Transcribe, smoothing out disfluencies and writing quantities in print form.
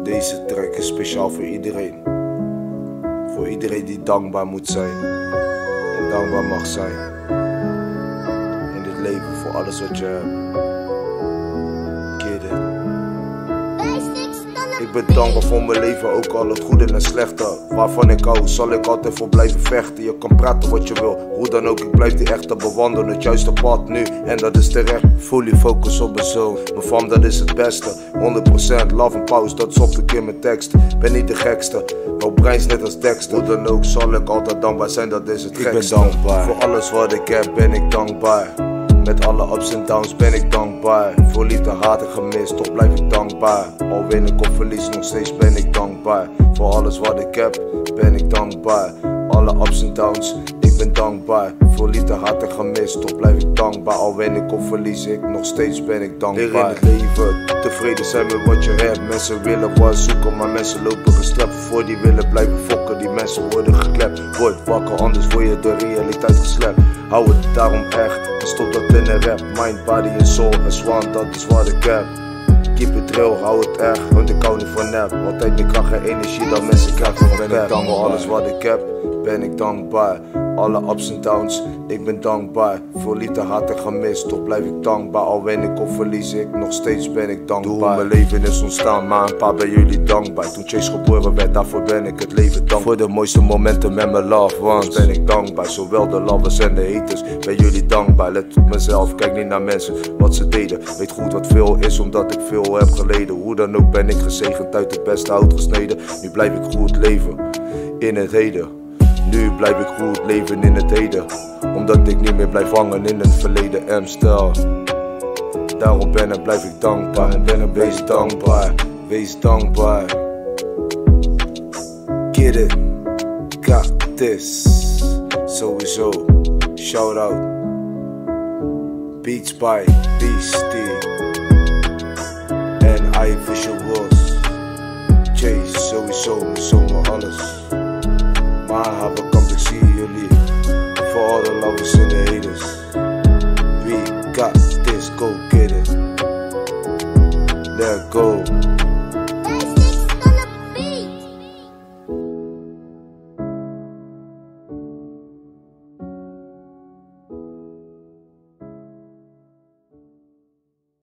Deze track is speciaal voor iedereen. Voor iedereen die dankbaar moet zijn. En dankbaar mag zijn. In dit leven voor alles wat je hebt. Ik ben dankbaar voor mijn leven, ook al het goede en slechte. Waarvan ik hou, zal ik altijd voor blijven vechten. Je kan praten wat je wil, hoe dan ook, ik blijf die echte bewandelen. Het juiste pad nu, en dat is terecht. Fully focus op mijn zoon, mijn fam dat is het beste. 100% love en pauze, dat stop ik in mijn tekst. Ben niet de gekste, maar breins net als Dexter. Hoe dan ook, zal ik altijd dankbaar zijn, dat is het gekste. Ik ben dankbaar, voor alles wat ik heb ben ik dankbaar. Met alle ups en downs ben ik dankbaar. Voor liefde haat ik gemist, toch blijf ik dankbaar. Al win ik of verlies, nog steeds ben ik dankbaar. Voor alles wat ik heb, ben ik dankbaar. Alle ups en downs, ik ben dankbaar. Voor liefde haat ik gemist, toch blijf ik dankbaar. Al win ik of verlies ik, nog steeds ben ik dankbaar. Leer in het leven, tevreden zijn met wat je hebt. Mensen willen wat zoeken, maar mensen lopen geslept. Voor die willen blijven fokken, die mensen worden geklept. Word wakker, anders word je de realiteit geslept. Hou het daarom echt, en stop dat in de rap. Mind, body en soul, en swan, dat is wat ik heb. Keep it real, hou het echt, want ik hou niet van nep. Altijd de kracht en energie dat mensen krijgen van ben ik dankbaar. Voor alles wat ik heb, ben ik dankbaar. Alle ups en downs, ik ben dankbaar. Voor liefde had ik gemist, toch blijf ik dankbaar. Al win ik of verlies ik, nog steeds ben ik dankbaar. Hoe mijn leven is ontstaan, maar een paar bij jullie dankbaar. Toen Chase geboren werd, daarvoor ben ik het leven dankbaar. Voor de mooiste momenten met mijn loved ones ben ik dankbaar. Zowel de lovers en de haters, ben jullie dankbaar. Let op mezelf, kijk niet naar mensen, wat ze deden. Weet goed wat veel is, omdat ik veel heb geleden. Hoe dan ook ben ik gezegend, uit het beste hout gesneden. Nu blijf ik goed leven, in het heden. Nu blijf ik goed leven in het heden, omdat ik niet meer blijf hangen in het verleden M-stijl. Daarom blijf ik dankbaar, wees dankbaar, wees dankbaar. Get it, got this, sowieso, shout out. Beats by Beastie en I Visuals. Chase, sowieso, zomaar alles. Maar hebben kamp, ik zie jullie. Voor alle lovers en de haters.